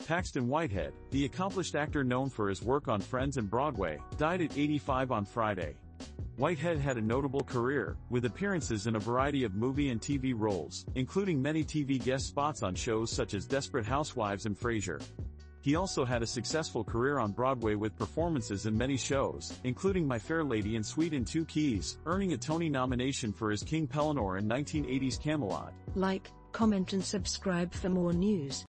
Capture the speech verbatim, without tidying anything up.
Paxton Whitehead, the accomplished actor known for his work on Friends and Broadway, died at eighty-five on Friday. Whitehead had a notable career, with appearances in a variety of movie and T V roles, including many T V guest spots on shows such as Desperate Housewives and Frasier. He also had a successful career on Broadway with performances in many shows, including My Fair Lady and Suite in Two Keys, earning a Tony nomination for his King Pellinore in nineteen eighties Camelot. Like, comment and subscribe for more news.